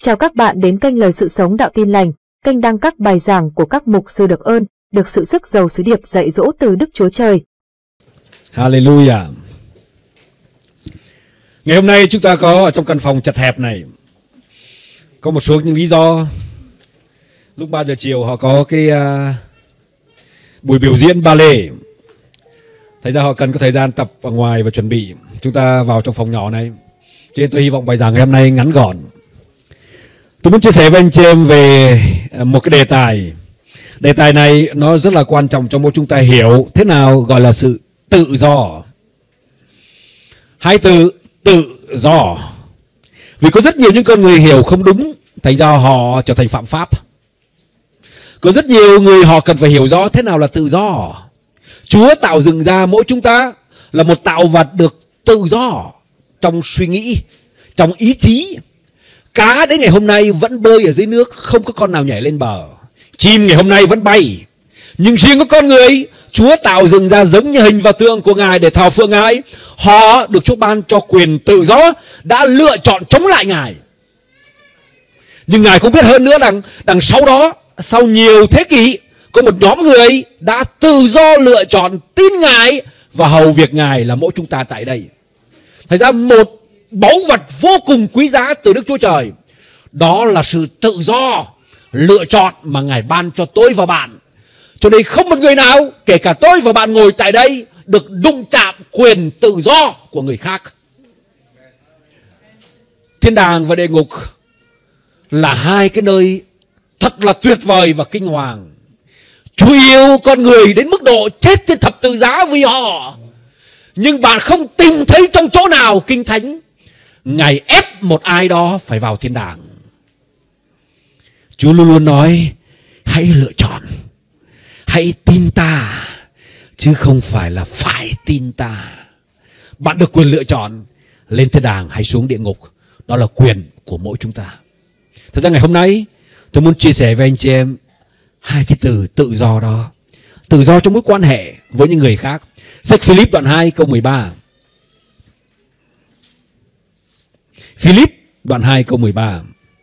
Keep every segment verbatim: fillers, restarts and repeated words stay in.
Chào các bạn đến kênh Lời Sự Sống Đạo Tin Lành, kênh đăng các bài giảng của các mục sư được ơn, được sự sức giàu sứ điệp dạy dỗ từ Đức Chúa Trời. Hallelujah. Ngày hôm nay chúng ta có ở trong căn phòng chật hẹp này, có một số những lý do. Lúc ba giờ chiều họ có cái uh, buổi biểu diễn ballet. Thành ra họ cần có thời gian tập ở ngoài và chuẩn bị. Chúng ta vào trong phòng nhỏ này. Cho nên tôi hy vọng bài giảng ngày hôm nay ngắn gọn. Tôi muốn chia sẻ với anh chị em về một cái đề tài. Đề tài này nó rất là quan trọng cho mỗi chúng ta hiểu thế nào gọi là sự tự do. Hai từ tự do. Vì có rất nhiều những con người hiểu không đúng, thành ra họ trở thành phạm pháp. Có rất nhiều người họ cần phải hiểu rõ thế nào là tự do. Chúa tạo dựng ra mỗi chúng ta là một tạo vật được tự do trong suy nghĩ, trong ý chí. Cá đến ngày hôm nay vẫn bơi ở dưới nước, không có con nào nhảy lên bờ. Chim ngày hôm nay vẫn bay. Nhưng riêng có con người, Chúa tạo dựng ra giống như hình và tượng của Ngài để thờ phượng Ngài. Họ được Chúa ban cho quyền tự do, đã lựa chọn chống lại Ngài. Nhưng Ngài cũng biết hơn nữa rằng đằng sau đó, sau nhiều thế kỷ, có một nhóm người đã tự do lựa chọn tin Ngài và hầu việc Ngài là mỗi chúng ta tại đây. Thành ra một báu vật vô cùng quý giá từ Đức Chúa Trời, đó là sự tự do lựa chọn mà Ngài ban cho tôi và bạn. Cho nên không một người nào, kể cả tôi và bạn ngồi tại đây, được đụng chạm quyền tự do của người khác. Thiên đàng và địa ngục là hai cái nơi thật là tuyệt vời và kinh hoàng. Chúa yêu con người đến mức độ chết trên thập tự giá vì họ. Nhưng bạn không tìm thấy trong chỗ nào Kinh Thánh Ngài ép một ai đó phải vào thiên đàng. Chúa luôn luôn nói hãy lựa chọn, hãy tin ta, chứ không phải là phải tin ta. Bạn được quyền lựa chọn lên thiên đàng hay xuống địa ngục. Đó là quyền của mỗi chúng ta. Thật ra ngày hôm nay tôi muốn chia sẻ với anh chị em hai cái từ tự do đó. Tự do trong mối quan hệ với những người khác. Sách Philip đoạn hai câu mười ba. Philip đoạn hai câu mười ba.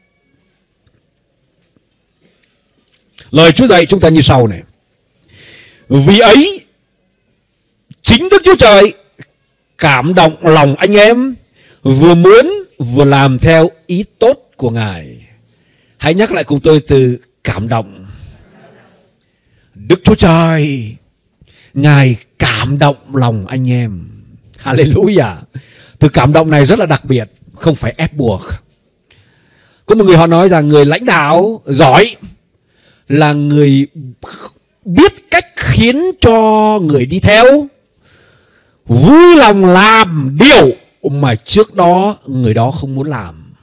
Lời Chúa dạy chúng ta như sau này: vì ấy chính Đức Chúa Trời cảm động lòng anh em, vừa muốn vừa làm theo ý tốt của Ngài. Hãy nhắc lại cùng tôi từ cảm động. Đức Chúa Trời Ngài cảm động lòng anh em. Hallelujah. Từ cảm động này rất là đặc biệt, không phải ép buộc. Có một người họ nói rằng người lãnh đạo giỏi là người biết cách khiến cho người đi theo vui lòng làm điều mà trước đó người đó không muốn làm.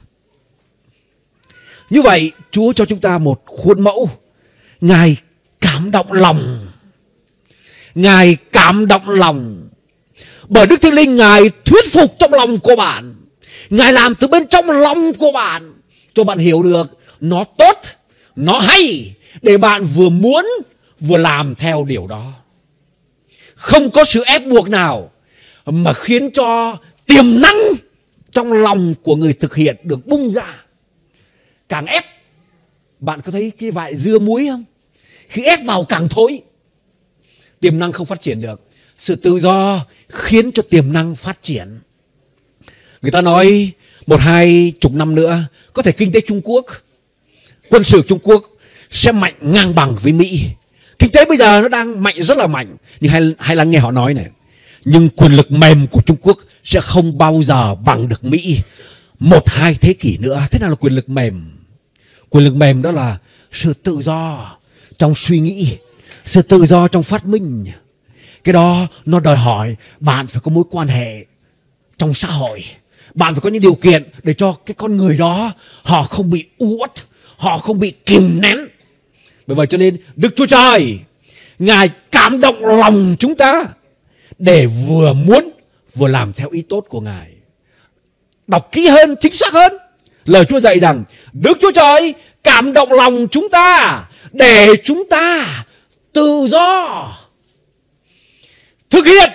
Như vậy Chúa cho chúng ta một khuôn mẫu. Ngài cảm động lòng. Ngài cảm động lòng. Bởi Đức Thánh Linh Ngài thuyết phục trong lòng của bạn. Ngài làm từ bên trong lòng của bạn, cho bạn hiểu được nó tốt, nó hay, để bạn vừa muốn vừa làm theo điều đó. Không có sự ép buộc nào mà khiến cho tiềm năng trong lòng của người thực hiện được bung ra. Càng ép, bạn có thấy cái vại dưa muối không? Khi ép vào càng thối, tiềm năng không phát triển được. Sự tự do khiến cho tiềm năng phát triển. Người ta nói một hai chục năm nữa có thể kinh tế Trung Quốc, quân sự Trung Quốc sẽ mạnh ngang bằng với Mỹ. Kinh tế bây giờ nó đang mạnh, rất là mạnh. Nhưng hay, hay là nghe họ nói này, nhưng quyền lực mềm của Trung Quốc sẽ không bao giờ bằng được Mỹ một hai thế kỷ nữa. Thế nào là quyền lực mềm? Quyền lực mềm đó là sự tự do trong suy nghĩ, sự tự do trong phát minh. Cái đó nó đòi hỏi bạn phải có mối quan hệ trong xã hội. Bạn phải có những điều kiện để cho cái con người đó họ không bị uất, họ không bị kìm nén. Bởi vậy cho nên Đức Chúa Trời Ngài cảm động lòng chúng ta để vừa muốn vừa làm theo ý tốt của Ngài. Đọc kỹ hơn, chính xác hơn, lời Chúa dạy rằng Đức Chúa Trời cảm động lòng chúng ta để chúng ta tự do thực hiện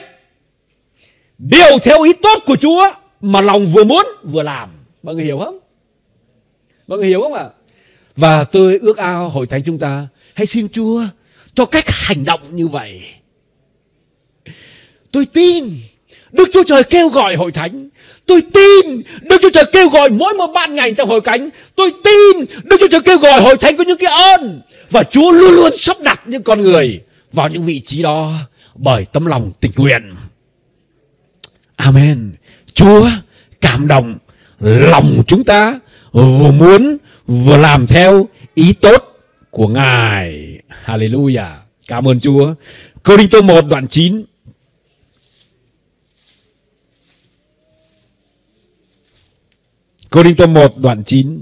điều theo ý tốt của Chúa mà lòng vừa muốn vừa làm. Mọi người hiểu không? Mọi người hiểu không ạ? Và tôi ước ao hội thánh chúng ta hãy xin Chúa cho cách hành động như vậy. Tôi tin Đức Chúa Trời kêu gọi hội thánh. Tôi tin Đức Chúa Trời kêu gọi mỗi một ban ngành trong hội thánh. Tôi tin Đức Chúa Trời kêu gọi hội thánh có những cái ơn. Và Chúa luôn luôn sắp đặt những con người vào những vị trí đó bởi tấm lòng tình nguyện. Amen. Chúa cảm động lòng chúng ta, vừa muốn vừa làm theo ý tốt của Ngài. Hallelujah. Cảm ơn Chúa. Cô-rinh-tô một đoạn chín. Cô-rinh-tô một đoạn chín.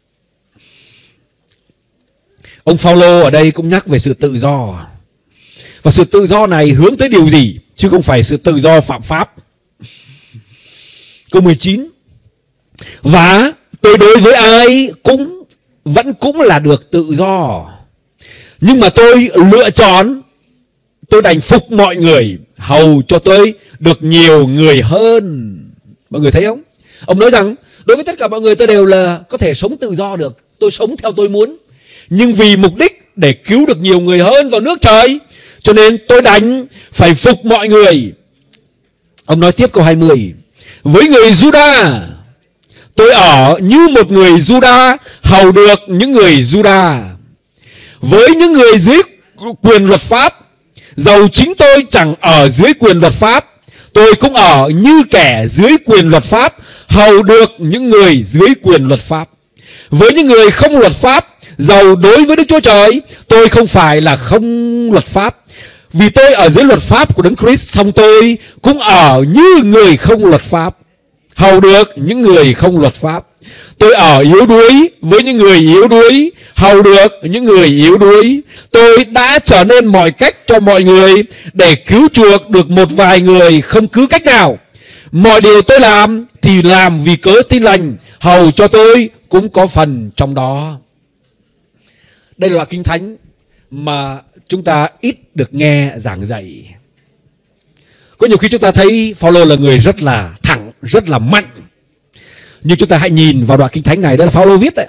Ông Phao-lô ở đây cũng nhắc về sự tự do. Và sự tự do này hướng tới điều gì? Chứ không phải sự tự do phạm pháp. Câu mười chín. Và tôi đối với ai cũng vẫn cũng là được tự do. Nhưng mà tôi lựa chọn, tôi đành phục mọi người, hầu cho tôi được nhiều người hơn. Mọi người thấy không? Ông nói rằng đối với tất cả mọi người tôi đều là có thể sống tự do được. Tôi sống theo tôi muốn. Nhưng vì mục đích để cứu được nhiều người hơn vào nước trời, cho nên tôi đành phải phục mọi người. Ông nói tiếp câu hai mươi. Với người Juda, tôi ở như một người Juda, hầu được những người Juda. Với những người dưới quyền luật pháp, dầu chính tôi chẳng ở dưới quyền luật pháp, tôi cũng ở như kẻ dưới quyền luật pháp, hầu được những người dưới quyền luật pháp. Với những người không luật pháp, dầu đối với Đức Chúa Trời, tôi không phải là không luật pháp. Vì tôi ở dưới luật pháp của Đấng Christ, song tôi cũng ở như người không luật pháp, hầu được những người không luật pháp. Tôi ở yếu đuối với những người yếu đuối, hầu được những người yếu đuối. Tôi đã trở nên mọi cách cho mọi người để cứu chuộc được một vài người không cứ cách nào. Mọi điều tôi làm thì làm vì cớ tin lành, hầu cho tôi cũng có phần trong đó. Đây là đoạn kinh thánh mà chúng ta ít được nghe giảng dạy. Có nhiều khi chúng ta thấy Phao-lô là người rất là thẳng, rất là mạnh. Nhưng chúng ta hãy nhìn vào đoạn kinh thánh này, đó là Phao-lô viết đấy.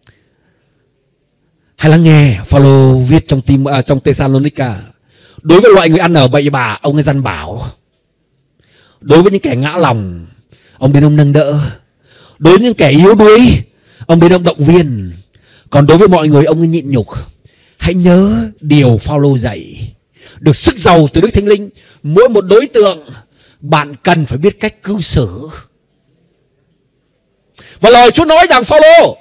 Hãy lắng nghe Phao-lô viết trong tim à, trong Thessalonica. Đối với loại người ăn ở bậy bạ, ông ấy dằn bảo. Đối với những kẻ ngã lòng, ông đến ông nâng đỡ. Đối với những kẻ yếu đuối, ông đến ông động viên. Còn đối với mọi người, ông ấy nhịn nhục. Hãy nhớ điều Phao-lô dạy. Được sức giàu từ Đức Thánh Linh, mỗi một đối tượng bạn cần phải biết cách cư xử. Và lời Chúa nói rằng Phao-lô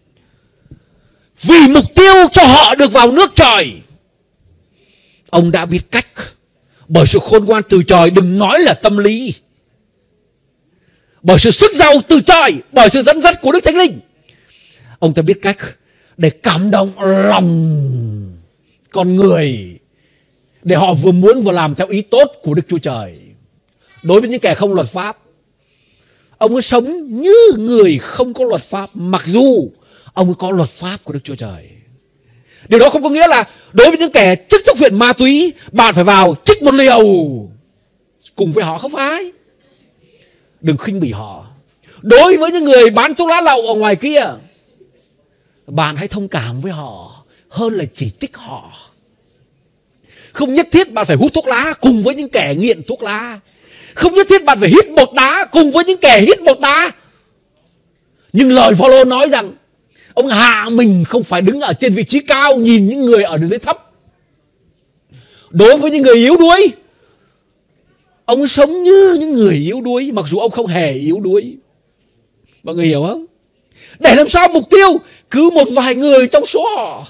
vì mục tiêu cho họ được vào nước trời, ông đã biết cách. Bởi sự khôn ngoan từ trời, đừng nói là tâm lý. Bởi sự sức giàu từ trời, bởi sự dẫn dắt của Đức Thánh Linh, ông ta biết cách để cảm động lòng con người, để họ vừa muốn vừa làm theo ý tốt của Đức Chúa Trời. Đối với những kẻ không luật pháp, ông ấy sống như người không có luật pháp, mặc dù ông ấy có luật pháp của Đức Chúa Trời. Điều đó không có nghĩa là đối với những kẻ trích thuốc phiện ma túy, bạn phải vào trích một liều cùng với họ, không phải. Đừng khinh bỉ họ. Đối với những người bán thuốc lá lậu ở ngoài kia, bạn hãy thông cảm với họ hơn là chỉ trích họ. Không nhất thiết bạn phải hút thuốc lá cùng với những kẻ nghiện thuốc lá. Không nhất thiết bạn phải hít bột đá cùng với những kẻ hít bột đá. Nhưng lời Phao-lô nói rằng ông hạ mình không phải đứng ở trên vị trí cao nhìn những người ở dưới thấp. Đối với những người yếu đuối, ông sống như những người yếu đuối, mặc dù ông không hề yếu đuối. Mọi người hiểu không? Để làm sao mục tiêu cứu một vài người trong số họ.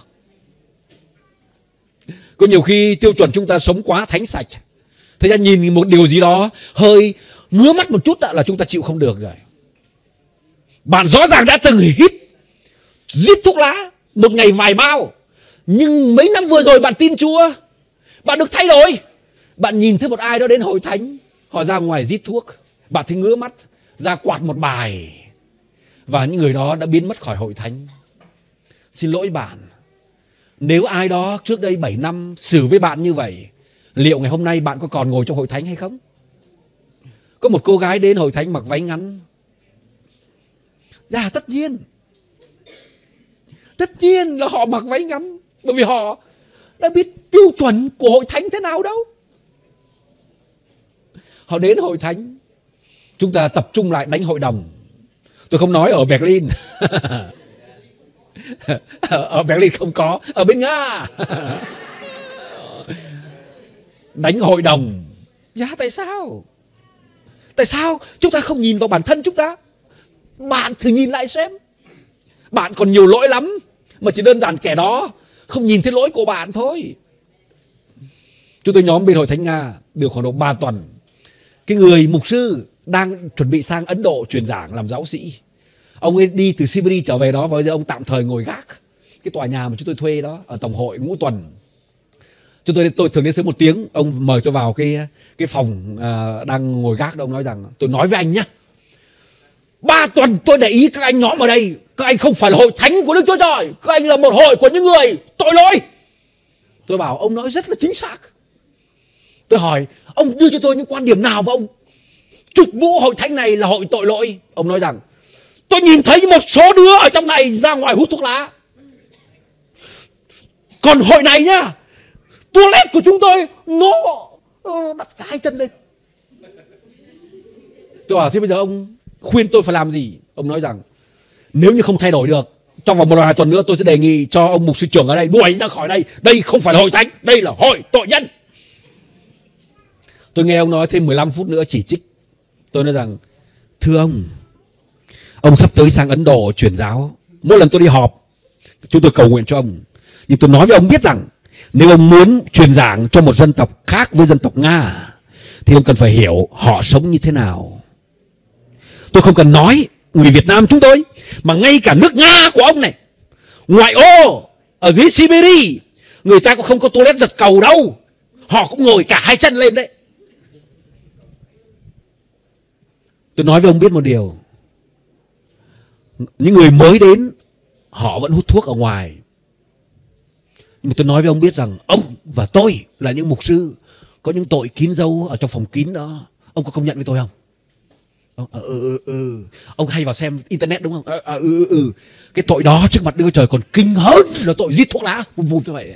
Có nhiều khi tiêu chuẩn chúng ta sống quá thánh sạch, thế ra nhìn một điều gì đó hơi ngứa mắt một chút là chúng ta chịu không được rồi. Bạn rõ ràng đã từng hít giết thuốc lá một ngày vài bao, nhưng mấy năm vừa rồi bạn tin Chúa, bạn được thay đổi. Bạn nhìn thấy một ai đó đến hội thánh, họ ra ngoài giết thuốc, bạn thấy ngứa mắt, ra quạt một bài, và những người đó đã biến mất khỏi hội thánh. Xin lỗi bạn, nếu ai đó trước đây bảy năm xử với bạn như vậy, liệu ngày hôm nay bạn có còn ngồi trong hội thánh hay không? Có một cô gái đến hội thánh mặc váy ngắn. Dạ tất nhiên. Tất nhiên là họ mặc váy ngắn, bởi vì họ đã biết tiêu chuẩn của hội thánh thế nào đâu. Họ đến hội thánh, chúng ta tập trung lại đánh hội đồng. Tôi không nói ở Berlin. Ở Berlin không có, ở bên Nga. Đánh hội đồng. Dạ tại sao? Tại sao chúng ta không nhìn vào bản thân chúng ta? Bạn thử nhìn lại xem. Bạn còn nhiều lỗi lắm, mà chỉ đơn giản kẻ đó không nhìn thấy lỗi của bạn thôi. Chúng tôi nhóm bên hội thánh Nga được khoảng độ ba tuần. Cái người mục sư đang chuẩn bị sang Ấn Độ truyền giảng làm giáo sĩ. Ông ấy đi từ Siberia trở về đó, và bây giờ ông tạm thời ngồi gác cái tòa nhà mà chúng tôi thuê đó ở Tổng hội Ngũ Tuần. Chúng tôi tôi thường đến sớm một tiếng. Ông mời tôi vào cái cái phòng uh, đang ngồi gác đó. Ông nói rằng tôi nói với anh nhé, ba tuần tôi để ý các anh nhóm ở đây, các anh không phải là hội thánh của Đức Chúa Trời, các anh là một hội của những người tội lỗi. Tôi bảo ông nói rất là chính xác. Tôi hỏi ông đưa cho tôi những quan điểm nào mà ông chụp mũ hội thánh này là hội tội lỗi. Ông nói rằng tôi nhìn thấy một số đứa ở trong này ra ngoài hút thuốc lá. Còn hội này nhá, toilet của chúng tôi nó đặt cả hai chân lên. Tôi bảo thế bây giờ ông khuyên tôi phải làm gì? Ông nói rằng nếu như không thay đổi được, trong vòng một vài tuần nữa tôi sẽ đề nghị cho ông mục sư trưởng ở đây đuổi ra khỏi đây. Đây không phải là hội thánh, đây là hội tội nhân. Tôi nghe ông nói thêm mười lăm phút nữa chỉ trích. Tôi nói rằng thưa ông, ông sắp tới sang Ấn Độ truyền giáo. Mỗi lần tôi đi họp, chúng tôi cầu nguyện cho ông. Nhưng tôi nói với ông biết rằng nếu ông muốn truyền giảng cho một dân tộc khác với dân tộc Nga, thì ông cần phải hiểu họ sống như thế nào. Tôi không cần nói người Việt Nam chúng tôi, mà ngay cả nước Nga của ông này, ngoại ô ở dưới Siberia, người ta cũng không có toilet giật cầu đâu. Họ cũng ngồi cả hai chân lên đấy. Tôi nói với ông biết một điều, những người mới đến họ vẫn hút thuốc ở ngoài. Nhưng mà tôi nói với ông biết rằng ông và tôi là những mục sư có những tội kín dâu ở trong phòng kín đó. Ông có công nhận với tôi không? Ừ, ừ, ừ, ừ. Ông hay vào xem internet đúng không? Ừ, ừ, ừ, ừ. Cái tội đó trước mặt Đức Chúa Trời còn kinh hơn là tội giết thuốc lá vụt vụt như vậy.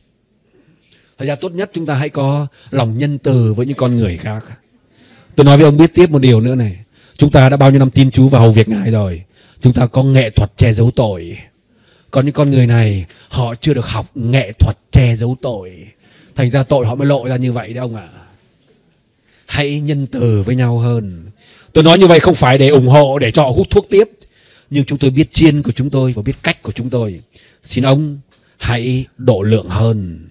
Thật ra tốt nhất chúng ta hãy có lòng nhân từ với những con người khác. Tôi nói với ông biết tiếp một điều nữa này. Chúng ta đã bao nhiêu năm tin Chúa và hầu việc Ngài rồi. Chúng ta có nghệ thuật che giấu tội. Còn những con người này họ chưa được học nghệ thuật che giấu tội, thành ra tội họ mới lộ ra như vậy đấy ông ạ. À. Hãy nhân từ với nhau hơn. Tôi nói như vậy không phải để ủng hộ, để cho họ hút thuốc tiếp, nhưng chúng tôi biết chiên của chúng tôi và biết cách của chúng tôi. Xin ông hãy độ lượng hơn.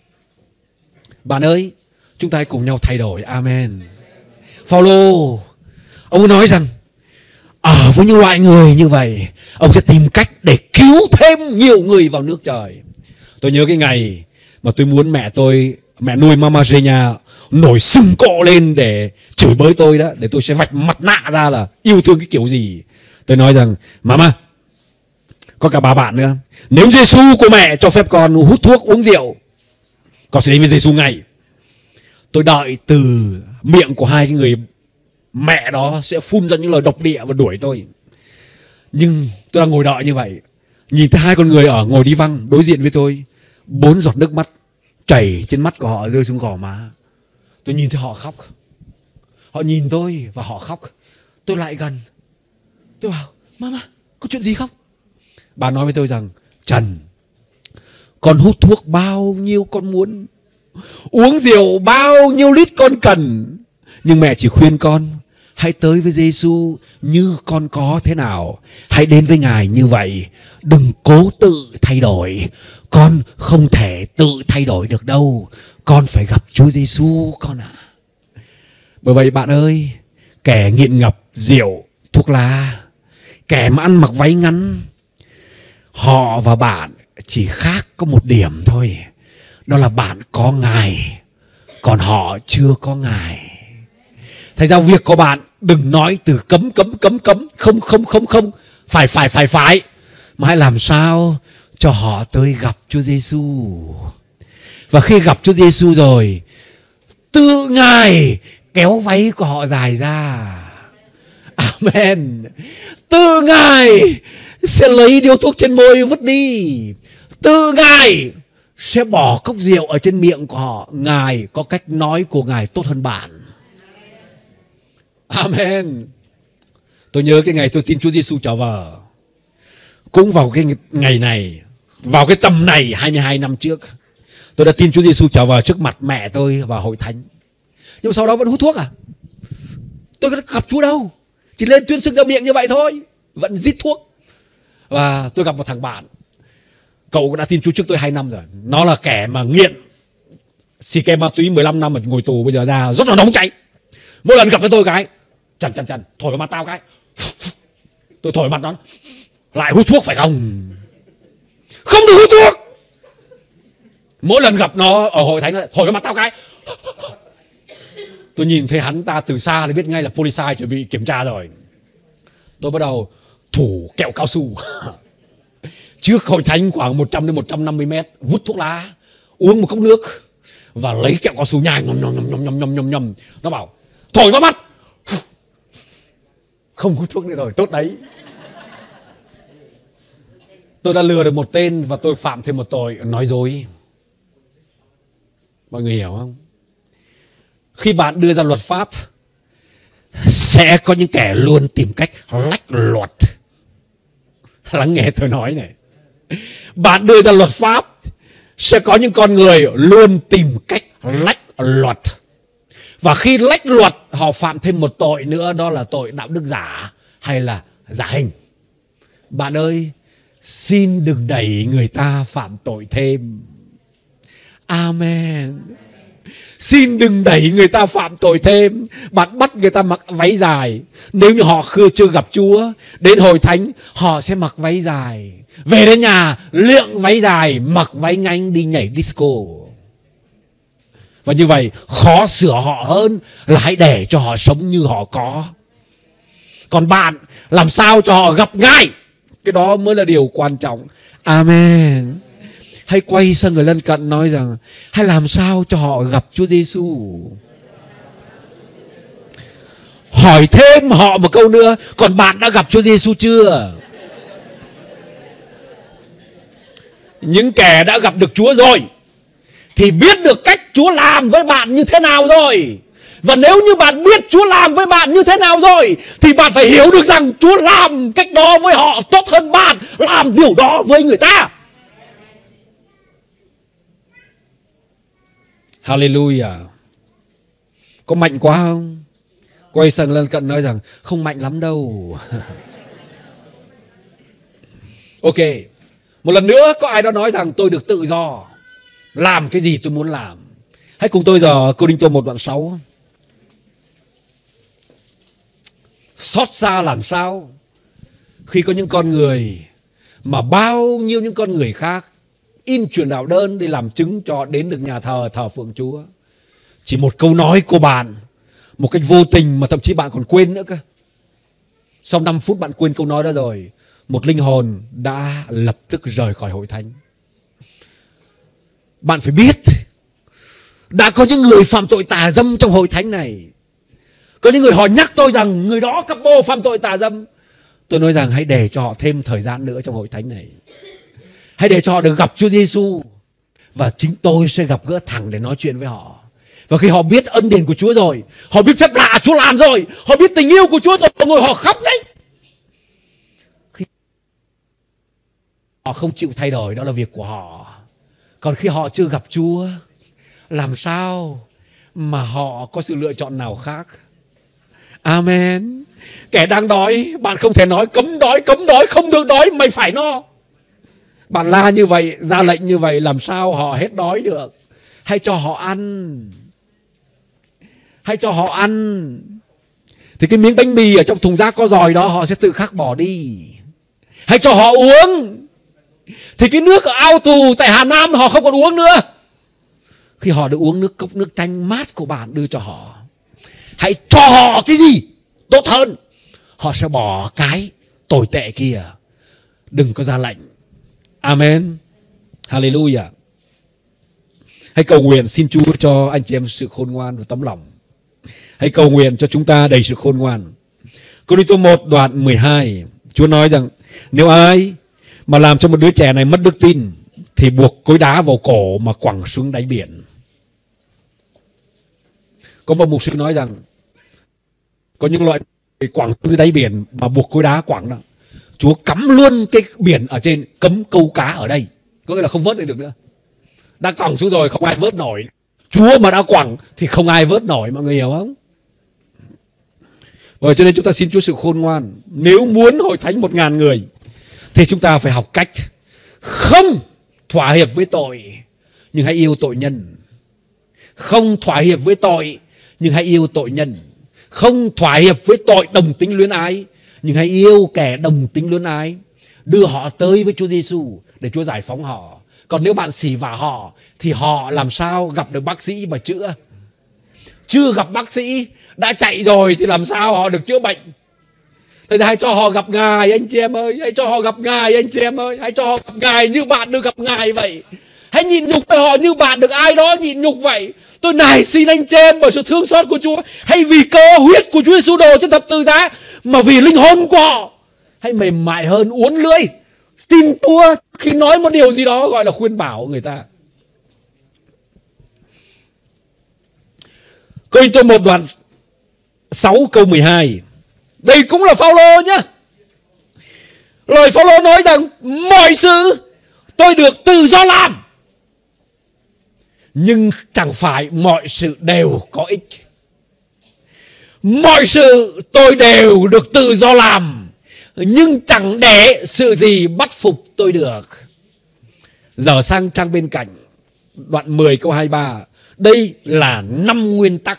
Bạn ơi, chúng ta hãy cùng nhau thay đổi. Amen. Phaolô, ông nói rằng ở với những loại người như vậy, ông sẽ tìm cách để cứu thêm nhiều người vào nước trời. Tôi nhớ cái ngày mà tôi muốn mẹ tôi, mẹ nuôi Mama Zhenya nổi sưng cọ lên để chửi bới tôi đó, để tôi sẽ vạch mặt nạ ra là yêu thương cái kiểu gì. Tôi nói rằng Mama, có cả bà bạn nữa, nếu Giêsu của mẹ cho phép con hút thuốc uống rượu, con sẽ đến với Giêsu ngay. Tôi đợi từ miệng của hai cái người mẹ đó sẽ phun ra những lời độc địa và đuổi tôi. Nhưng tôi đang ngồi đợi như vậy, nhìn thấy hai con người ở ngồi đi văng đối diện với tôi, bốn giọt nước mắt chảy trên mắt của họ rơi xuống gò má. Tôi nhìn thấy họ khóc. Họ nhìn tôi và họ khóc. Tôi lại gần, tôi bảo Mama, có chuyện gì không? Bà nói với tôi rằng Trần, con hút thuốc bao nhiêu con muốn, uống rượu bao nhiêu lít con cần, nhưng mẹ chỉ khuyên con hãy tới với Giêsu như con có thế nào. Hãy đến với Ngài như vậy. Đừng cố tự thay đổi. Con không thể tự thay đổi được đâu. Con phải gặp Chúa Giêsu con ạ. À. Bởi vậy bạn ơi, kẻ nghiện ngập rượu, thuốc lá, kẻ mà ăn mặc váy ngắn, họ và bạn chỉ khác có một điểm thôi. Đó là bạn có Ngài, còn họ chưa có Ngài. Thành ra việc của bạn đừng nói từ cấm cấm cấm cấm, không không không không, phải phải phải phải, mà hãy làm sao cho họ tới gặp Chúa Giêsu. Và khi gặp Chúa Giêsu rồi, tự Ngài kéo váy của họ dài ra. Amen. Tự Ngài sẽ lấy điếu thuốc trên môi vứt đi. Tự Ngài sẽ bỏ cốc rượu ở trên miệng của họ. Ngài có cách nói của Ngài tốt hơn bạn. Amen. Tôi nhớ cái ngày tôi tin Chúa Giêsu trở về, cũng vào cái ngày này, vào cái tầm này hai mươi hai năm trước, tôi đã tin Chúa Giêsu trở về trước mặt mẹ tôi và hội thánh. Nhưng mà sau đó vẫn hút thuốc à? Tôi có gặp Chúa đâu, chỉ lên tuyên xưng ra miệng như vậy thôi, vẫn rít thuốc. Và tôi gặp một thằng bạn, cậu cũng đã tin Chúa trước tôi hai năm rồi. Nó là kẻ mà nghiện xì ke ma túy mười lăm năm mà ngồi tù, bây giờ ra rất là nóng cháy. Mỗi lần gặp với tôi cái chằn chằn chằn thổi vào mặt tao cái, tôi thổi mặt nó, lại hút thuốc phải không? Không được hút thuốc. Mỗi lần gặp nó ở hội thánh thổi vào mặt tao cái, tôi nhìn thấy hắn ta từ xa thì biết ngay là police chuẩn bị kiểm tra rồi. Tôi bắt đầu thủ kẹo cao su trước hội thánh khoảng một trăm đến một trăm năm mươi mét, vút thuốc lá, uống một cốc nước và lấy kẹo cao su nhai nhom nhom nhom nhom nhom nhom nhom. Nó bảo thổi vào mắt, không hút thuốc nữa rồi, tốt đấy. Tôi đã lừa được một tên và tôi phạm thêm một tội nói dối. Mọi người hiểu không? Khi bạn đưa ra luật pháp, sẽ có những kẻ luôn tìm cách lách luật. Lắng nghe tôi nói này. Bạn đưa ra luật pháp, sẽ có những con người luôn tìm cách lách luật. Và khi lách luật, họ phạm thêm một tội nữa, đó là tội đạo đức giả hay là giả hình. Bạn ơi, xin đừng đẩy người ta phạm tội thêm. Amen. Xin đừng đẩy người ta phạm tội thêm. Bạn bắt người ta mặc váy dài, nếu như họ chưa gặp Chúa, đến hội thánh họ sẽ mặc váy dài, về đến nhà lượng váy dài, mặc váy ngắn đi nhảy disco. Và như vậy khó sửa họ hơn là hãy để cho họ sống như họ có. Còn bạn làm sao cho họ gặp Ngài, cái đó mới là điều quan trọng. Amen. Hãy quay sang người lân cận nói rằng hãy làm sao cho họ gặp Chúa Giêsu. Hỏi thêm họ một câu nữa, còn bạn đã gặp Chúa Giêsu chưa? Những kẻ đã gặp được Chúa rồi thì biết được cách Chúa làm với bạn như thế nào rồi. Và nếu như bạn biết Chúa làm với bạn như thế nào rồi, thì bạn phải hiểu được rằng Chúa làm cách đó với họ tốt hơn bạn làm điều đó với người ta. Hallelujah. Có mạnh quá không? Quay sang lân cận nói rằng không mạnh lắm đâu. Ok. Một lần nữa có ai đó nói rằng tôi được tự do, làm cái gì tôi muốn làm. Hãy cùng tôi giờ Cô-rinh-tô một đoạn sáu. Xót xa làm sao khi có những con người mà bao nhiêu những con người khác in truyền đạo đơn để làm chứng cho đến được nhà thờ thờ phượng Chúa. Chỉ một câu nói của bạn, một cách vô tình mà thậm chí bạn còn quên nữa cơ. Sau năm phút bạn quên câu nói đó rồi, một linh hồn đã lập tức rời khỏi hội thánh. Bạn phải biết, đã có những người phạm tội tà dâm trong hội thánh này. Có những người họ nhắc tôi rằng người đó cặp bồ phạm tội tà dâm. Tôi nói rằng hãy để cho họ thêm thời gian nữa trong hội thánh này. Hãy để cho họ được gặp Chúa Giêsu, và chính tôi sẽ gặp gỡ thẳng để nói chuyện với họ. Và khi họ biết ân điển của Chúa rồi, họ biết phép lạ Chúa làm rồi, họ biết tình yêu của Chúa rồi, ngồi họ khóc đấy. Khi họ không chịu thay đổi, đó là việc của họ. Còn khi họ chưa gặp Chúa, làm sao mà họ có sự lựa chọn nào khác? Amen. Kẻ đang đói, bạn không thể nói cấm đói, cấm đói, không được đói, mày phải no. Bạn la như vậy, ra lệnh như vậy, làm sao họ hết đói được? Hãy cho họ ăn. Hãy cho họ ăn. Thì cái miếng bánh mì ở trong thùng rác có giòi đó, họ sẽ tự khắc bỏ đi. Hãy cho họ uống. Thì cái nước ở ao tù tại Hà Nam họ không còn uống nữa. Khi họ được uống nước cốc nước chanh mát của bạn đưa cho họ, hãy cho họ cái gì tốt hơn, họ sẽ bỏ cái tồi tệ kia. Đừng có ra lệnh. Amen. Hallelujah. Hãy cầu nguyện xin Chúa cho anh chị em sự khôn ngoan và tấm lòng. Hãy cầu nguyện cho chúng ta đầy sự khôn ngoan. Cô-rinh-tô một đoạn mười hai, Chúa nói rằng Nếu ai mà làm cho một đứa trẻ này mất đức tin thì buộc cối đá vào cổ mà quẳng xuống đáy biển. Có một mục sư nói rằng có những loại quẳng dưới đáy biển mà buộc cối đá quẳng đó, Chúa cắm luôn cái biển ở trên, cấm câu cá ở đây, có nghĩa là không vớt được nữa. Đã quẳng xuống rồi không ai vớt nổi. Chúa mà đã quẳng thì không ai vớt nổi, mọi người hiểu không? Và cho nên chúng ta xin Chúa sự khôn ngoan. Nếu muốn hội thánh một ngàn người thì chúng ta phải học cách không thỏa hiệp với tội, nhưng hãy yêu tội nhân. Không thỏa hiệp với tội, nhưng hãy yêu tội nhân. Không thỏa hiệp với tội đồng tính luyến ái, nhưng hãy yêu kẻ đồng tính luyến ái. Đưa họ tới với Chúa Giêsu để Chúa giải phóng họ. Còn nếu bạn xỉ vả họ thì họ làm sao gặp được bác sĩ mà chữa? Chưa gặp bác sĩ, đã chạy rồi thì làm sao họ được chữa bệnh? Thế thì hãy cho họ gặp Ngài anh chị em ơi. Hãy cho họ gặp Ngài anh chị em ơi. Hãy cho họ gặp Ngài như bạn được gặp Ngài vậy. Hãy nhịn nhục với họ như bạn được ai đó nhịn nhục vậy. Tôi nài xin anh chị em bởi sự thương xót của Chúa, hay vì cơ huyết của Chúa Giêsu đồ trên thập tự giá, mà vì linh hồn của họ, hãy mềm mại hơn, uốn lưỡi, xin Chúa khi nói một điều gì đó gọi là khuyên bảo người ta. Cô-rinh-tô một đoạn sáu câu mười hai. Đây cũng là Phao-lô nhá. Lời Phao-lô nói rằng mọi sự tôi được tự do làm, nhưng chẳng phải mọi sự đều có ích. Mọi sự tôi đều được tự do làm, nhưng chẳng để sự gì bắt phục tôi được. Giờ sang trang bên cạnh, đoạn mười câu hai mươi ba. Đây là năm nguyên tắc.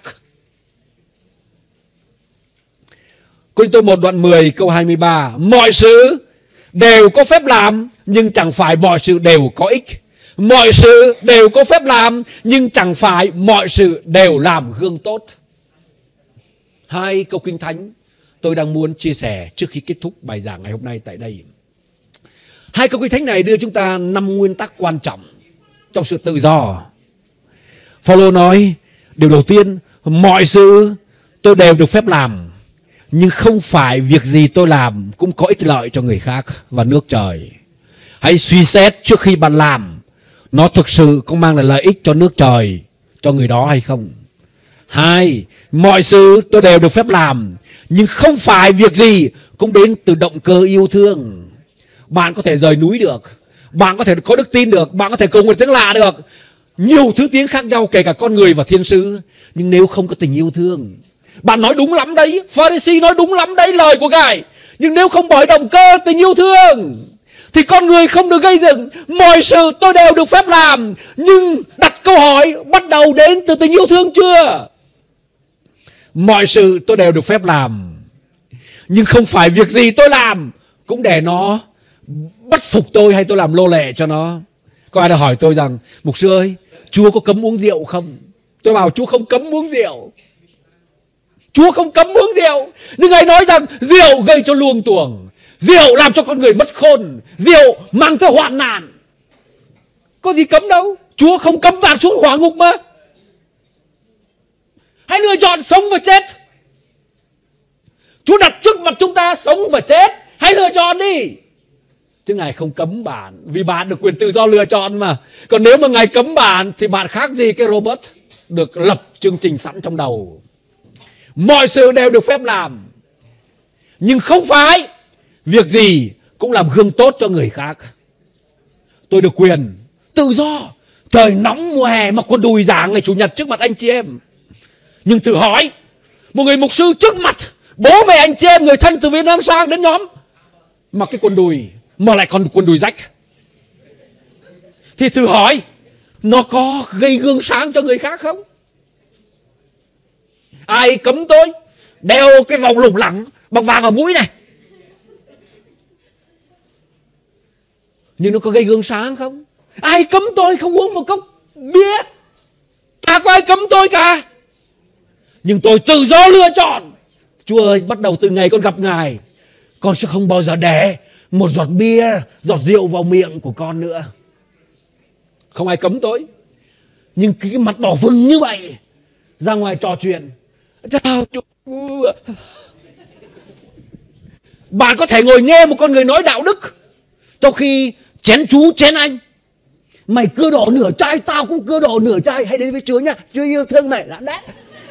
Cô-rinh-tô một đoạn mười câu hai mươi ba. Mọi sự đều có phép làm, nhưng chẳng phải mọi sự đều có ích. Mọi sự đều có phép làm, nhưng chẳng phải mọi sự đều làm gương tốt. Hai câu kinh thánh tôi đang muốn chia sẻ trước khi kết thúc bài giảng ngày hôm nay tại đây. Hai câu kinh thánh này đưa chúng ta năm nguyên tắc quan trọng trong sự tự do. Phao-lô nói, điều đầu tiên, mọi sự tôi đều được phép làm, nhưng không phải việc gì tôi làm cũng có ích lợi cho người khác và nước trời. Hãy suy xét trước khi bạn làm, nó thực sự có mang lại lợi ích cho nước trời, cho người đó hay không. Hai, mọi sự tôi đều được phép làm, nhưng không phải việc gì cũng đến từ động cơ yêu thương. Bạn có thể rời núi được, bạn có thể có đức tin được, bạn có thể cầu nguyện tiếng lạ được, nhiều thứ tiếng khác nhau, kể cả con người và thiên sứ. Nhưng nếu không có tình yêu thương, bạn nói đúng lắm đấy, Pha-ri-si nói đúng lắm đấy, lời của Ngài, nhưng nếu không bởi động cơ tình yêu thương thì con người không được gây dựng. Mọi sự tôi đều được phép làm, nhưng đặt câu hỏi bắt đầu đến từ tình yêu thương chưa? Mọi sự tôi đều được phép làm, nhưng không phải việc gì tôi làm cũng để nó bắt phục tôi hay tôi làm lô lệ cho nó. Có ai đã hỏi tôi rằng, mục sư ơi, Chúa có cấm uống rượu không? Tôi bảo Chúa không cấm uống rượu. Chúa không cấm uống rượu, nhưng Ngài nói rằng rượu gây cho luông tuồng, rượu làm cho con người mất khôn, rượu mang tới hoạn nạn. Có gì cấm đâu. Chúa không cấm bạn xuống hỏa ngục mà. Hãy lựa chọn sống và chết. Chúa đặt trước mặt chúng ta sống và chết, hãy lựa chọn đi. Chứ Ngài không cấm bạn, vì bạn được quyền tự do lựa chọn mà. Còn nếu mà Ngài cấm bạn thì bạn khác gì cái robot được lập chương trình sẵn trong đầu. Mọi sự đều được phép làm, nhưng không phải việc gì cũng làm gương tốt cho người khác. Tôi được quyền tự do, trời nóng mùa hè mặc quần đùi giảng ngày Chủ nhật trước mặt anh chị em. Nhưng thử hỏi, một người mục sư trước mặt bố mẹ anh chị em, người thân từ Việt Nam sang đến nhóm, mặc cái quần đùi mà lại còn quần đùi rách, thì thử hỏi, nó có gây gương sáng cho người khác không? Ai cấm tôi đeo cái vòng lủng lẳng bằng vàng ở mũi này, nhưng nó có gây gương sáng không? Ai cấm tôi không uống một cốc bia? Chả có ai cấm tôi cả. Nhưng tôi tự do lựa chọn. Chúa ơi, bắt đầu từ ngày con gặp Ngài, con sẽ không bao giờ để một giọt bia, giọt rượu vào miệng của con nữa. Không ai cấm tôi. Nhưng cái mặt đỏ vừng như vậy, ra ngoài trò chuyện, chào Chúa, Bạn có thể ngồi nghe một con người nói đạo đức, trong khi chén chú chén anh. Mày cưa đổ nửa chai, tao cũng cưa đổ nửa chai. Hãy đến với Chúa nha, Chúa yêu thương mày lắm đấy.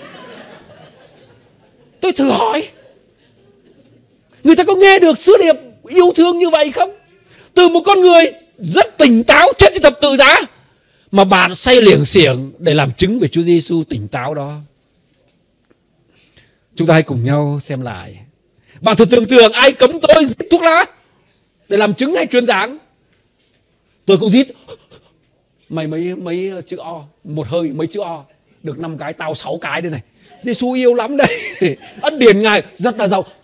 Tôi thử hỏi, người ta có nghe được sứ điệp yêu thương như vậy không? Từ một con người rất tỉnh táo chết trên thập tự giá, mà bạn say liểng xiểng để làm chứng về Chúa Giêsu tỉnh táo đó. Chúng ta hãy cùng nhau xem lại. Bạn thử tưởng tượng ai cấm tôi rít thuốc lá để làm chứng hay truyền giảng? Tôi cũng rít. Mày mấy mấy chữ O, một hơi mấy chữ O, được năm cái, tao sáu cái đây này. Giêsu yêu lắm đây. Ân điển Ngài rất là giàu.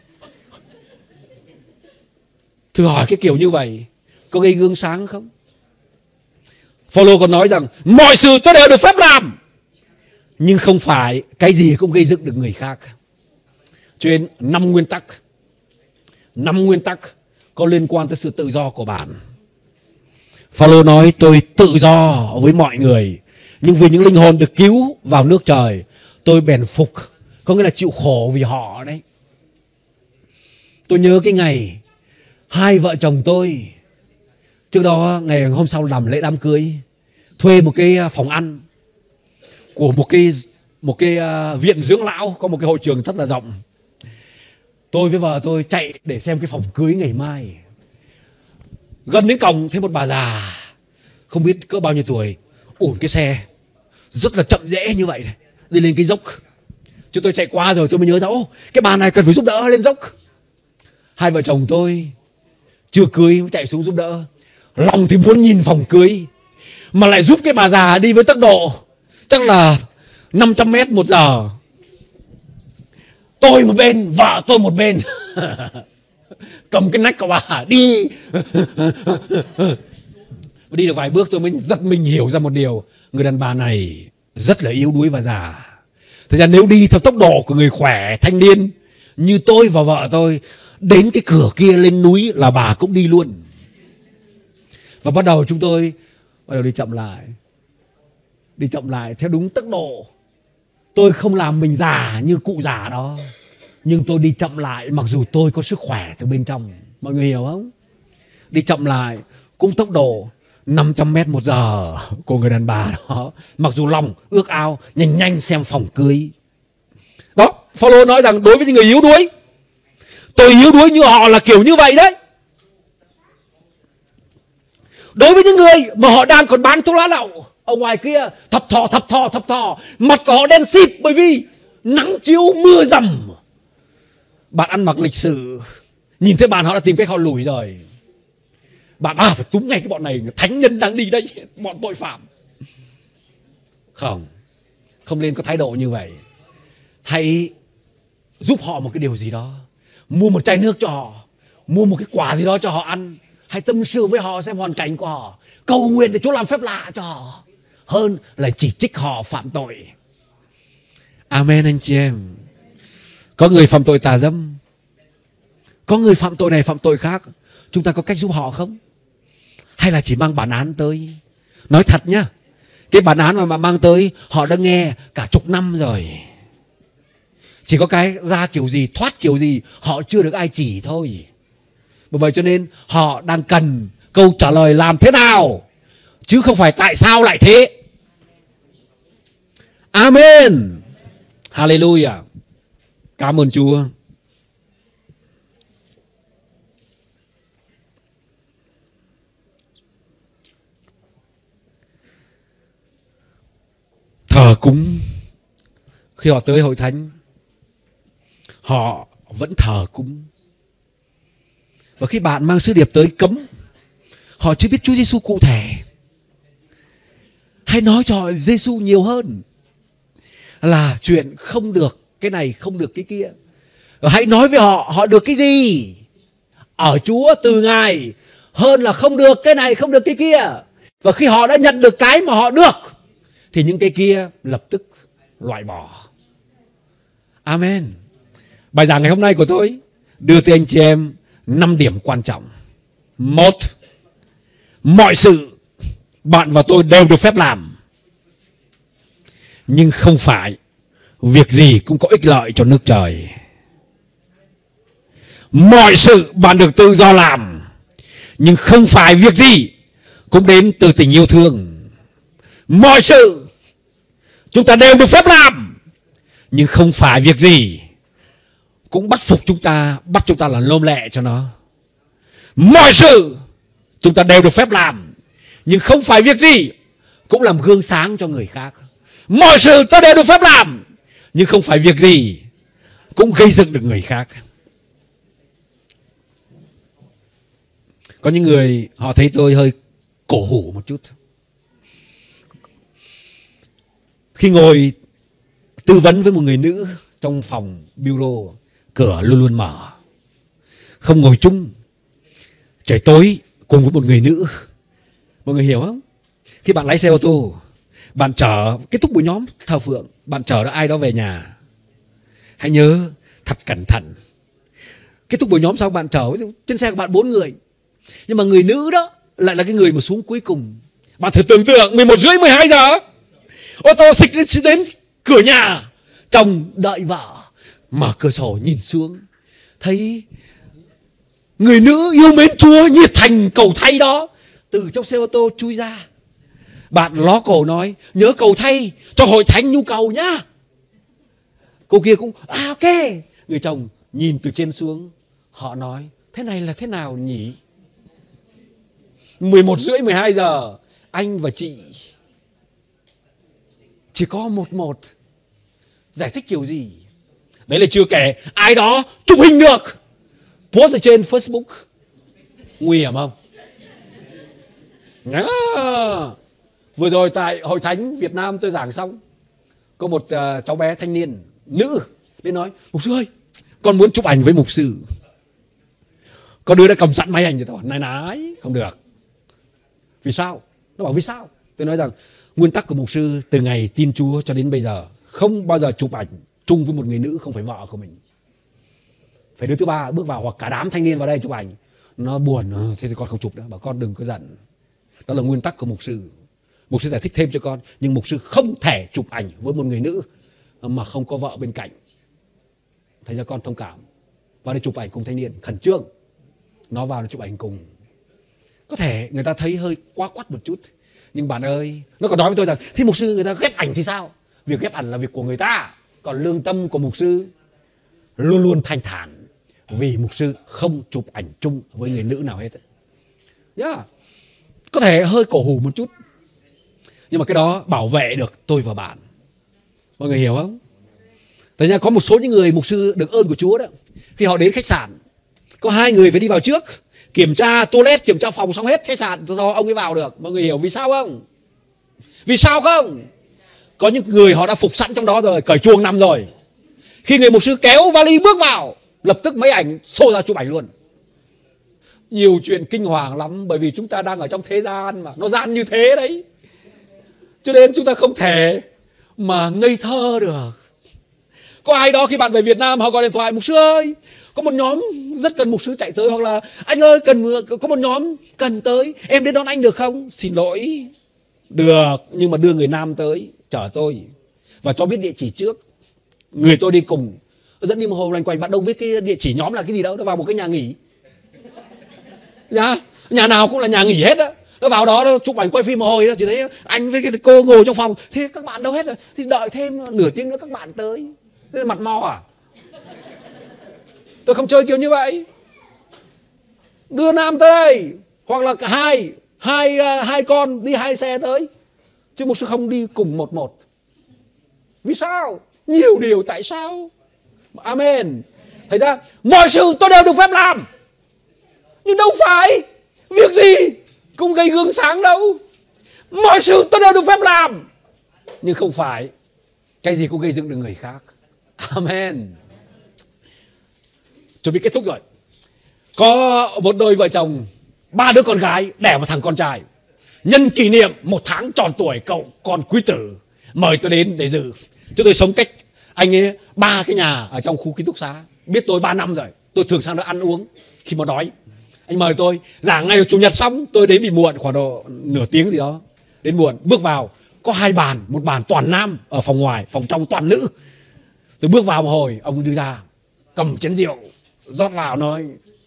Thử hỏi cái kiểu như vậy có gây gương sáng không? Phaolô còn nói rằng mọi sự tôi đều được phép làm, nhưng không phải cái gì cũng gây dựng được người khác. Cho nên năm nguyên tắc, năm nguyên tắc có liên quan tới sự tự do của bạn. Phaolô nói tôi tự do với mọi người, nhưng vì những linh hồn được cứu vào nước trời, tôi bèn phục, có nghĩa là chịu khổ vì họ đấy. Tôi nhớ cái ngày hai vợ chồng tôi, trước đó ngày hôm sau làm lễ đám cưới, thuê một cái phòng ăn của một cái một cái viện dưỡng lão, có một cái hội trường rất là rộng. Tôi với vợ tôi chạy để xem cái phòng cưới ngày mai. Gần đến cổng thấy một bà già không biết cỡ bao nhiêu tuổi, ủn cái xe rất là chậm rẽ như vậy này, đi lên cái dốc. Chúng tôi chạy qua rồi tôi mới nhớ ra, ô, cái bà này cần phải giúp đỡ lên dốc. Hai vợ chồng tôi chưa cưới chạy xuống giúp đỡ. Lòng thì muốn nhìn phòng cưới, mà lại giúp cái bà già đi với tốc độ chắc là năm trăm mét một giờ. Tôi một bên, vợ tôi một bên. Cầm cái nách của bà đi. Đi được vài bước tôi mới giật mình hiểu ra một điều. Người đàn bà này rất là yếu đuối và già. Thật ra nếu đi theo tốc độ của người khỏe, thanh niên như tôi và vợ tôi, đến cái cửa kia lên núi là bà cũng đi luôn. Và bắt đầu chúng tôi bắt đầu đi chậm lại. Đi chậm lại theo đúng tốc độ. Tôi không làm mình già như cụ già đó, nhưng tôi đi chậm lại mặc dù tôi có sức khỏe từ bên trong. Mọi người hiểu không? Đi chậm lại cũng tốc độ năm trăm mét một giờ của người đàn bà đó, mặc dù lòng ước ao nhanh nhanh xem phòng cưới. Đó, Phaolô nói rằng đối với những người yếu đuối, tôi yếu đuối như họ là kiểu như vậy đấy. Đối với những người mà họ đang còn bán thuốc lá lậu ở ngoài kia, thập thò thập thò thập thò, mặt của họ đen xịt bởi vì nắng chiếu mưa rầm. Bạn ăn mặc lịch sự, nhìn thấy bạn họ đã tìm cách họ lùi rồi. Bạn à phải túm ngay cái bọn này, thánh nhân đang đi đây, bọn tội phạm. Không, không nên có thái độ như vậy. Hãy giúp họ một cái điều gì đó, mua một chai nước cho họ, mua một cái quả gì đó cho họ ăn. Hãy tâm sự với họ xem hoàn cảnh của họ, cầu nguyện để Chúa làm phép lạ cho họ, hơn là chỉ trích họ phạm tội. Amen anh chị em. Có người phạm tội tà dâm, có người phạm tội này phạm tội khác, chúng ta có cách giúp họ không? Hay là chỉ mang bản án tới? Nói thật nhá, cái bản án mà, mà mang tới họ đã nghe cả chục năm rồi. Chỉ có cái ra kiểu gì, thoát kiểu gì họ chưa được ai chỉ thôi. Bởi vậy cho nên họ đang cần câu trả lời làm thế nào, chứ không phải tại sao lại thế. Amen. Hallelujah. Cảm ơn Chúa. Thờ cúng, khi họ tới hội thánh, họ vẫn thờ cúng. Và khi bạn mang sứ điệp tới cấm, họ chưa biết Chúa Giêsu cụ thể. Hãy nói cho Giêsu nhiều hơn là chuyện không được cái này, không được cái kia. Hãy nói với họ họ được cái gì ở Chúa từ Ngài, hơn là không được cái này, không được cái kia. Và khi họ đã nhận được cái mà họ được, thì những cái kia lập tức loại bỏ. Amen. Bài giảng ngày hôm nay của tôi đưa tới anh chị em năm điểm quan trọng. Một, mọi sự bạn và tôi đều được phép làm, nhưng không phải việc gì cũng có ích lợi cho nước trời. Mọi sự bạn được tự do làm, nhưng không phải việc gì cũng đến từ tình yêu thương. Mọi sự chúng ta đều được phép làm, nhưng không phải việc gì cũng bắt phục chúng ta, bắt chúng ta là nô lệ cho nó. Mọi sự chúng ta đều được phép làm, nhưng không phải việc gì cũng làm gương sáng cho người khác. Mọi sự ta đều được phép làm, nhưng không phải việc gì cũng gây dựng được người khác. Có những người họ thấy tôi hơi cổ hủ một chút. Khi ngồi tư vấn với một người nữ trong phòng bureau, cửa luôn luôn mở, không ngồi chung. Trời tối cùng với một người nữ. Mọi người hiểu không? Khi bạn lái xe ô tô, bạn chở, kết thúc buổi nhóm thờ phượng, bạn chở được ai đó về nhà, hãy nhớ thật cẩn thận. Kết thúc buổi nhóm xong, bạn chở trên xe của bạn bốn người, nhưng mà người nữ đó lại là cái người mà xuống cuối cùng. Bạn thử tưởng tượng mười một rưỡi, mười hai giờ ô tô xịch đến cửa nhà, chồng đợi vợ, mở cửa sổ nhìn xuống, thấy người nữ yêu mến Chúa nhiệt thành cầu thay đó từ trong xe ô tô chui ra. Bạn ló cổ nói nhớ cầu thay cho hội thánh nhu cầu nhá. Cô kia cũng à ok. Người chồng nhìn từ trên xuống, họ nói thế này là thế nào nhỉ? mười một rưỡi, mười hai giờ, anh và chị chỉ có một một. Giải thích kiểu gì? Đấy là chưa kể ai đó chụp hình được, post ở trên Facebook. Nguy hiểm không? À, vừa rồi tại Hội Thánh Việt Nam tôi giảng xong, có một uh, cháu bé thanh niên nữ đến nói mục sư ơi, con muốn chụp ảnh với mục sư. Có đứa đã cầm sẵn máy ảnh rồi, tao này nái không được. Vì sao? Nó bảo vì sao? Tôi nói rằng nguyên tắc của mục sư từ ngày tin Chúa cho đến bây giờ không bao giờ chụp ảnh chung với một người nữ không phải vợ của mình. Phải đứa thứ ba bước vào hoặc cả đám thanh niên vào đây chụp ảnh. Nó buồn, thế thì con không chụp nữa. Bảo con đừng có giận. Đó là nguyên tắc của mục sư. Mục sư giải thích thêm cho con, nhưng mục sư không thể chụp ảnh với một người nữ mà không có vợ bên cạnh. Thành ra con thông cảm. Vào đây chụp ảnh cùng thanh niên, khẩn trương. Nó vào nó chụp ảnh cùng. Có thể người ta thấy hơi quá quắt một chút, nhưng bạn ơi, nó còn nói với tôi rằng thì mục sư người ta ghép ảnh thì sao? Việc ghép ảnh là việc của người ta. Còn lương tâm của mục sư luôn luôn thanh thản, vì mục sư không chụp ảnh chung với người nữ nào hết. Yeah. Có thể hơi cổ hủ một chút, nhưng mà cái đó bảo vệ được tôi và bạn. Mọi người hiểu không? Tại ra có một số những người mục sư được ơn của Chúa đó, khi họ đến khách sạn, có hai người phải đi vào trước, kiểm tra toilet, kiểm tra phòng xong hết khách sạn rồi ông ấy vào được. Mọi người hiểu vì sao không? Vì sao không? Có những người họ đã phục sẵn trong đó rồi, cởi chuồng nằm rồi. Khi người mục sư kéo vali bước vào, lập tức máy ảnh xô ra chụp ảnh luôn. Nhiều chuyện kinh hoàng lắm, bởi vì chúng ta đang ở trong thế gian mà, nó gian như thế đấy. Cho nên chúng ta không thể mà ngây thơ được. Có ai đó khi bạn về Việt Nam họ gọi điện thoại, mục sư ơi, có một nhóm rất cần mục sư chạy tới, hoặc là anh ơi cần có một nhóm cần tới, em đến đón anh được không? Xin lỗi, được, nhưng mà đưa người nam tới chở tôi và cho biết địa chỉ trước. Người tôi đi cùng dẫn đi một hồ loanh quanh, bạn đâu biết cái địa chỉ nhóm là cái gì đâu. Nó vào một cái nhà nghỉ, nhà, nhà nào cũng là nhà nghỉ hết á. Nó vào đó nó chụp ảnh quay phim một hồi đó, chỉ thấy anh với cái cô ngồi trong phòng. Thế các bạn đâu hết rồi? Thì đợi thêm nửa tiếng nữa các bạn tới. Thế là mặt mò à? Tôi không chơi kiểu như vậy. Đưa nam tới đây, hoặc là cả hai hai hai con đi hai xe tới, chứ một sư không đi cùng một một. Vì sao? Nhiều điều tại sao. Amen. Thành ra mọi sự tôi đều được phép làm, nhưng đâu phải việc gì cũng gây gương sáng đâu. Mọi sự tôi đều được phép làm, nhưng không phải cái gì cũng gây dựng được người khác. Amen. Chuẩn bị kết thúc rồi. Có một đôi vợ chồng, ba đứa con gái, đẻ một thằng con trai. Nhân kỷ niệm một tháng tròn tuổi cậu con quý tử, mời tôi đến để dự. Chúng tôi sống cách anh ấy ba cái nhà ở trong khu ký túc xá. Biết tôi ba năm rồi, tôi thường sang đó ăn uống khi mà đói. Anh mời tôi, giảng ngày Chủ nhật xong, tôi đến bị muộn khoảng độ nửa tiếng gì đó. Đến muộn, bước vào, có hai bàn, một bàn toàn nam ở phòng ngoài, phòng trong toàn nữ. Tôi bước vào một hồi, ông đưa ra cầm chén rượu, rót vào nói: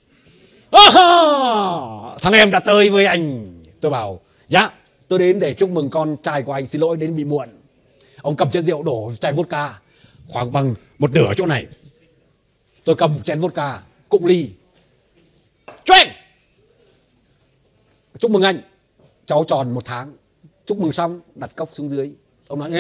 "Oh, thằng em đã tới với anh." Tôi bảo: "Dạ, tôi đến để chúc mừng con trai của anh, xin lỗi đến bị muộn." Ông cầm chén rượu đổ chai vodka khoảng bằng một nửa chỗ này. Tôi cầm chén vodka, cụng ly. "Cho anh, chúc mừng anh, cháu tròn một tháng." Chúc mừng xong, đặt cốc xuống dưới. Ông nói: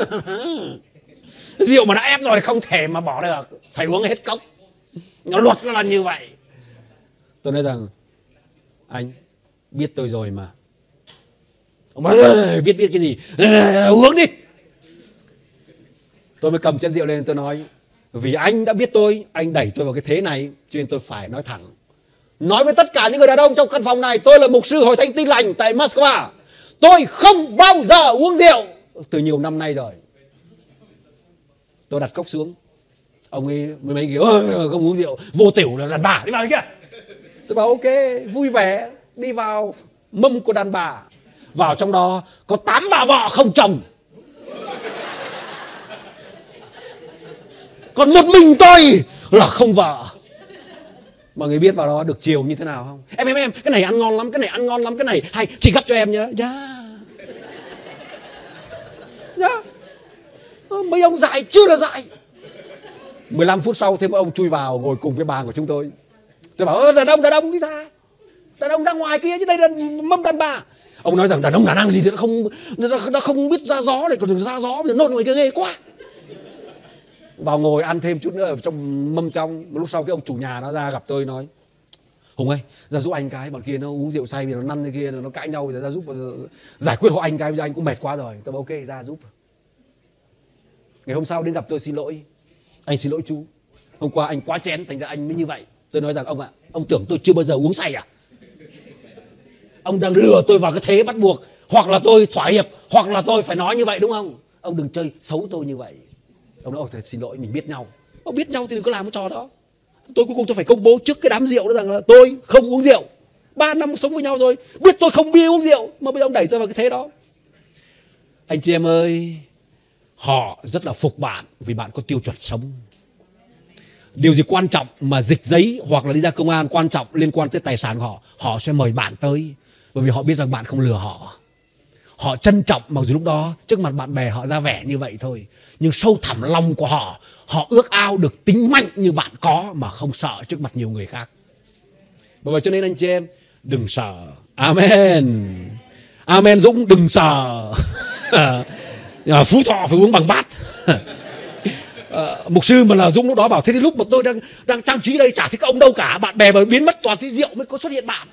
"Rượu mà đã ép rồi thì không thể mà bỏ được, phải uống hết cốc. Nó luật nó là như vậy." Tôi nói rằng: "Anh biết tôi rồi mà." Ông nói: "Biết biết cái gì, uống đi." Tôi mới cầm chén rượu lên, tôi nói: "Vì anh đã biết tôi, anh đẩy tôi vào cái thế này, cho nên tôi phải nói thẳng. Nói với tất cả những người đàn ông trong căn phòng này, tôi là mục sư Hội Thánh Tin Lành tại Moscow. Tôi không bao giờ uống rượu từ nhiều năm nay rồi." Tôi đặt cốc xuống. Ông ấy mới mấy kiểu: "Không uống rượu, vô tiểu là đàn bà, đi vào kia." Tôi bảo: "Ok, vui vẻ." Đi vào mâm của đàn bà. Vào trong đó có tám bà vợ không chồng. Còn một mình tôi là không vợ. Mọi người biết vào đó được chiều như thế nào không? Em em em, cái này ăn ngon lắm, cái này ăn ngon lắm, cái này hay, chị gấp cho em nhé. Dạ. Dạ. Mấy ông dại chưa là dại. mười lăm phút sau thêm ông chui vào ngồi cùng với bà của chúng tôi. Tôi bảo: "Đàn ông, đàn ông đi ra. Đàn ông ra ngoài kia chứ đây là mâm đàn bà." Ông nói rằng đàn ông đàn ông gì thì nó không nó không biết ra gió này, còn đừng ra gió, nôn ngoài kia ghê quá. Vào ngồi ăn thêm chút nữa ở trong mâm trong. Một lúc sau cái ông chủ nhà nó ra gặp tôi nói: "Hùng ơi, ra giúp anh cái, bọn kia nó uống rượu say vì nó năn thế kia, nó cãi nhau, ra giúp giải quyết hộ anh cái, bây giờ anh cũng mệt quá rồi." Tôi bảo: "Ok, ra giúp." Ngày hôm sau đến gặp tôi xin lỗi: "Anh xin lỗi chú, hôm qua anh quá chén thành ra anh mới như vậy." Tôi nói rằng: "Ông ạ, ông tưởng tôi chưa bao giờ uống say à? Ông đang lừa tôi vào cái thế bắt buộc, hoặc là tôi thỏa hiệp, hoặc là tôi phải nói như vậy đúng không? Ông đừng chơi xấu tôi như vậy." Ông nói: "Ồ, xin lỗi, mình biết nhau." Ông biết nhau thì đừng có làm cái trò đó. Tôi cuối cùng tôi phải công bố trước cái đám rượu đó rằng là tôi không uống rượu. Ba năm sống với nhau rồi, biết tôi không bia uống rượu, mà bây giờ ông đẩy tôi vào cái thế đó. Anh chị em ơi, họ rất là phục bạn vì bạn có tiêu chuẩn sống. Điều gì quan trọng mà dịch giấy hoặc là đi ra công an quan trọng liên quan tới tài sản của họ, họ sẽ mời bạn tới, bởi vì họ biết rằng bạn không lừa họ. Họ trân trọng, mặc dù lúc đó trước mặt bạn bè họ ra vẻ như vậy thôi, nhưng sâu thẳm lòng của họ, họ ước ao được tính mạnh như bạn có mà không sợ trước mặt nhiều người khác. Bởi vậy cho nên anh chị em đừng sợ. Amen. Amen Dũng, đừng sợ. Phú Thọ phải uống bằng bát. À, mục sư mà là Dũng lúc đó bảo: "Thế thì lúc mà tôi đang đang trang trí đây chả thấy các ông đâu cả, bạn bè mà biến mất toàn thấy rượu mới có xuất hiện bạn."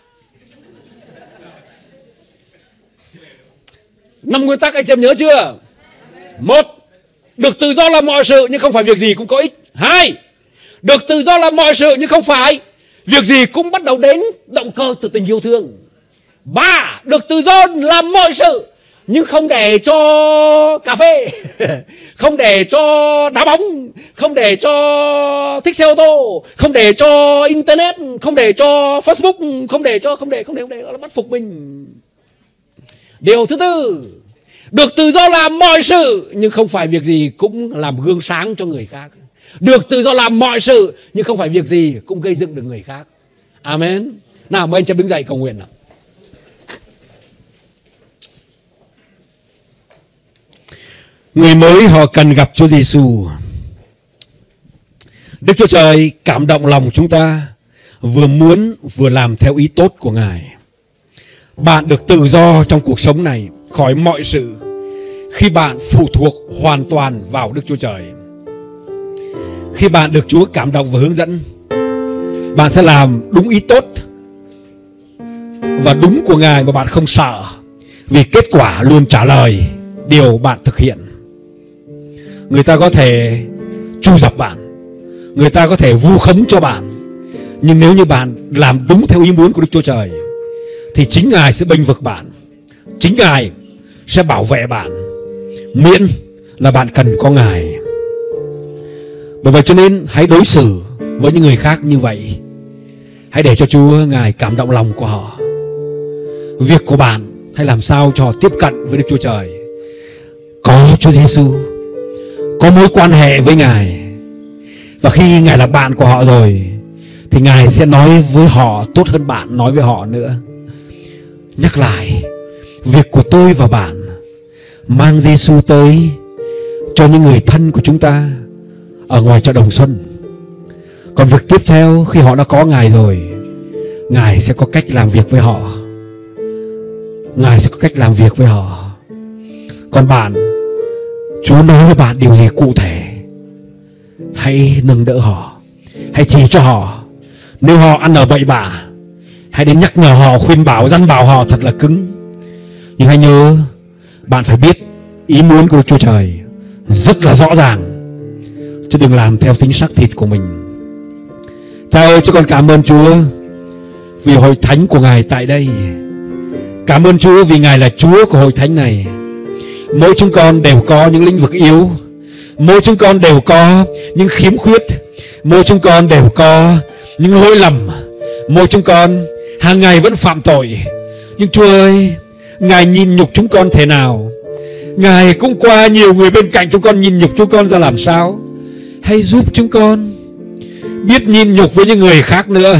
Năm nguyên tắc anh chị em nhớ chưa? Một, được tự do làm mọi sự nhưng không phải việc gì cũng có ích. Hai, được tự do làm mọi sự nhưng không phải việc gì cũng bắt đầu đến động cơ từ tình yêu thương. Ba, được tự do làm mọi sự nhưng không để cho cà phê, không để cho đá bóng, không để cho thích xe ô tô, không để cho internet, không để cho Facebook, không để cho không để không để không để nó bắt phục mình. Điều thứ tư, được tự do làm mọi sự nhưng không phải việc gì cũng làm gương sáng cho người khác. Được tự do làm mọi sự nhưng không phải việc gì cũng gây dựng được người khác. Amen. Nào mời anh chị đứng dậy cầu nguyện nào. Người mới họ cần gặp Chúa Giêsu. Đức Chúa Trời cảm động lòng chúng ta, vừa muốn vừa làm theo ý tốt của Ngài. Bạn được tự do trong cuộc sống này khỏi mọi sự khi bạn phụ thuộc hoàn toàn vào Đức Chúa Trời. Khi bạn được Chúa cảm động và hướng dẫn, bạn sẽ làm đúng ý tốt và đúng của Ngài mà bạn không sợ, vì kết quả luôn trả lời điều bạn thực hiện. Người ta có thể tru dập bạn, người ta có thể vu khống cho bạn, nhưng nếu như bạn làm đúng theo ý muốn của Đức Chúa Trời thì chính Ngài sẽ bênh vực bạn, chính Ngài sẽ bảo vệ bạn, miễn là bạn cần có Ngài. Bởi vậy cho nên hãy đối xử với những người khác như vậy. Hãy để cho Chúa Ngài cảm động lòng của họ. Việc của bạn hãy làm sao cho họ tiếp cận với Đức Chúa Trời, có Chúa Giêsu, có mối quan hệ với Ngài. Và khi Ngài là bạn của họ rồi thì Ngài sẽ nói với họ tốt hơn bạn nói với họ nữa. Nhắc lại, việc của tôi và bạn mang Giêsu tới cho những người thân của chúng ta ở ngoài chợ Đồng Xuân. Còn việc tiếp theo, khi họ đã có Ngài rồi, Ngài sẽ có cách làm việc với họ. Ngài sẽ có cách làm việc với họ. Còn bạn, Chúa nói với bạn điều gì cụ thể? Hãy nâng đỡ họ, hãy chỉ cho họ. Nếu họ ăn ở bậy bạ, hãy đến nhắc nhở họ, khuyên bảo, dặn bảo họ thật là cứng. Nhưng hãy nhớ, bạn phải biết ý muốn của Đức Chúa Trời rất là rõ ràng, chứ đừng làm theo tính xác thịt của mình. Cha ơi, chúng con cảm ơn Chúa vì hội thánh của Ngài tại đây. Cảm ơn Chúa vì Ngài là Chúa của hội thánh này. Mỗi chúng con đều có những lĩnh vực yếu, mỗi chúng con đều có những khiếm khuyết, mỗi chúng con đều có những lỗi lầm, mỗi chúng con hàng ngày vẫn phạm tội. Nhưng Chúa ơi, Ngài nhìn nhục chúng con thế nào, Ngài cũng qua nhiều người bên cạnh chúng con nhìn nhục chúng con ra làm sao. Hãy giúp chúng con biết nhìn nhục với những người khác nữa,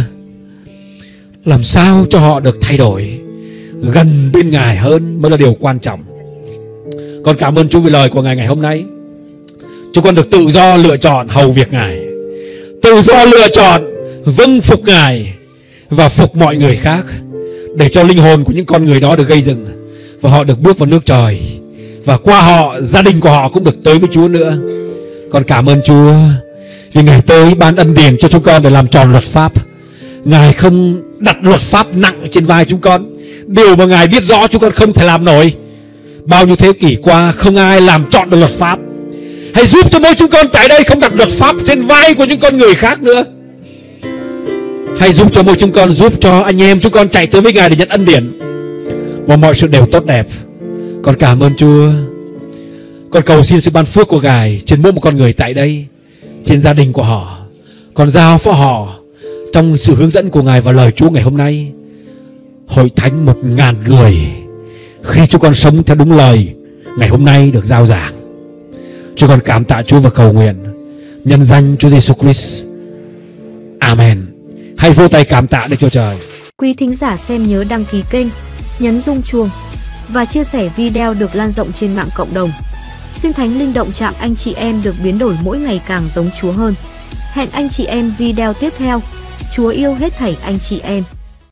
làm sao cho họ được thay đổi, gần bên Ngài hơn mới là điều quan trọng. Con cảm ơn Chúa vì lời của Ngài ngày hôm nay. Chúng con được tự do lựa chọn hầu việc Ngài, tự do lựa chọn vâng phục Ngài và phục mọi người khác, để cho linh hồn của những con người đó được gây dựng và họ được bước vào nước trời, và qua họ gia đình của họ cũng được tới với Chúa nữa. Con cảm ơn Chúa vì Ngài tới ban ân điển cho chúng con để làm tròn luật pháp. Ngài không đặt luật pháp nặng trên vai chúng con, điều mà Ngài biết rõ chúng con không thể làm nổi. Bao nhiêu thế kỷ qua không ai làm trọn được luật pháp. Hãy giúp cho mỗi chúng con tại đây không đặt luật pháp trên vai của những con người khác nữa. Hãy giúp cho mỗi chúng con, giúp cho anh em chúng con chạy tới với Ngài để nhận ân điển, và mọi sự đều tốt đẹp. Con cảm ơn Chúa. Con cầu xin sự ban phước của Ngài trên mỗi một con người tại đây, trên gia đình của họ. Con giao phó họ trong sự hướng dẫn của Ngài và lời Chúa ngày hôm nay. Hội thánh một ngàn người khi chúng con sống theo đúng lời ngày hôm nay được giao giảng. Chúng con cảm tạ Chúa và cầu nguyện nhân danh Chúa Giêsu Christ. Amen. Hãy vỗ tay cảm tạ Đức Chúa Trời. Quý thính giả xem nhớ đăng ký kênh, nhấn rung chuông và chia sẻ video được lan rộng trên mạng cộng đồng. Xin Thánh Linh động chạm anh chị em được biến đổi mỗi ngày càng giống Chúa hơn. Hẹn anh chị em video tiếp theo. Chúa yêu hết thảy anh chị em.